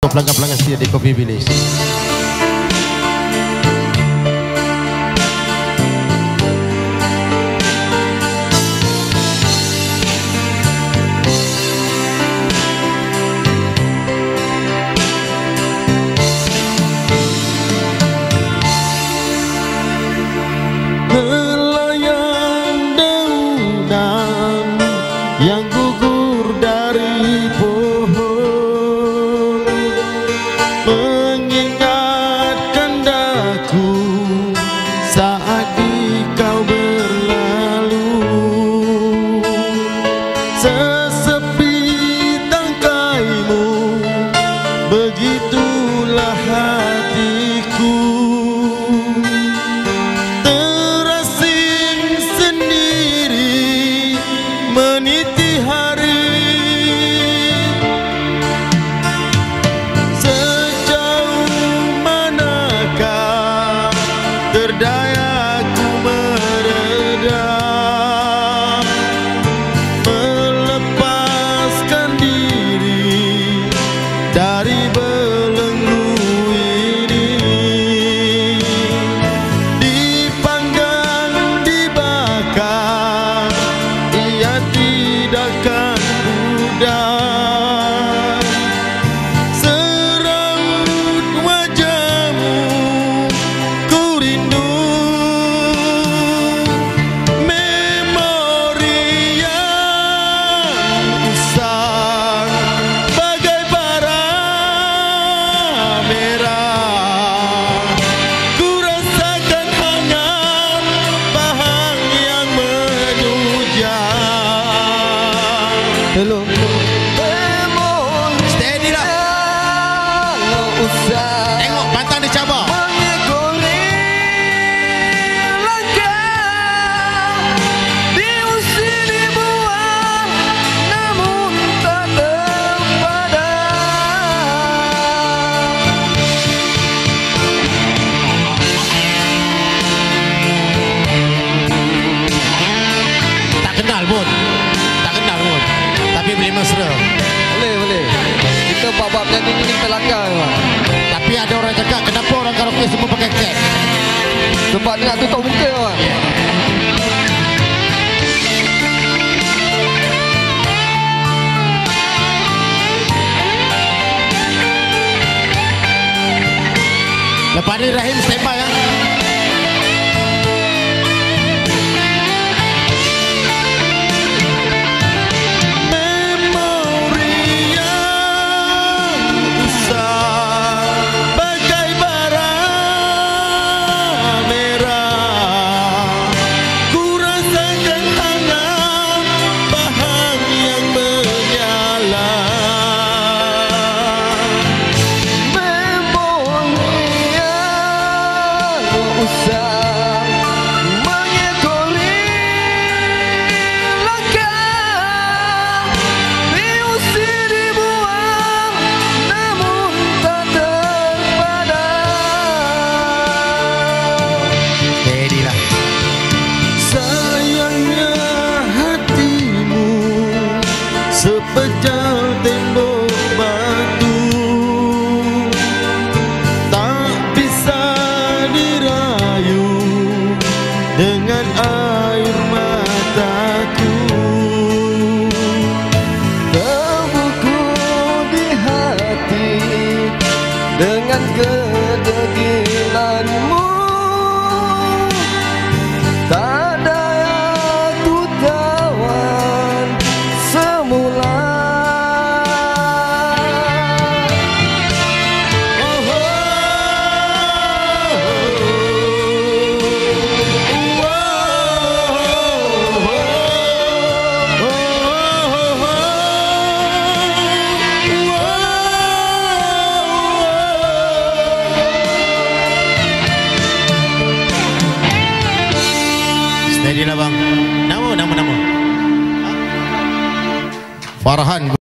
pelanggan-pelanggan setia di Kopi Village. Melayang daunan yang gugur dari pohon, mengingatkan daku saat kau berlalu. Sesepi tangkaimu, begitulah hatiku. Meniti hari sejauh manakah terdayaku meredam, melepaskan diri dari belenggu ini, dipanggang dibakar ia tidakkan pudar. Seraut wajahmu ku rindu, memori yang usang bagai bara merah. Ku rasakan hangat bahang yang menyujah. Hello. Memori Steady lah. yang usang Tengok pantang dicabar. mengikuli langkah, diusir dibuang namun tak terpadam. Tak kenal pun. Tapi boleh mesra. Boleh. Kita bab-bab nyanyi ni kita langgar memang. Tapi ada orang cakap kenapa orang karaoke semua pakai cap? Sebab dia nak tutup muka memang. Lepas ni Rahim standby ya. Mengikuli langkah, diusir dibuang namun tak terpadam. Steady lah. Sayangnya hatimu sepejal tembok batu, tak bisa dirayu dengan air mataku. Terbuku di hati dengan kedegilanmu, tak daya ku tawan semula. Steady lah bang. Nama. Farhan.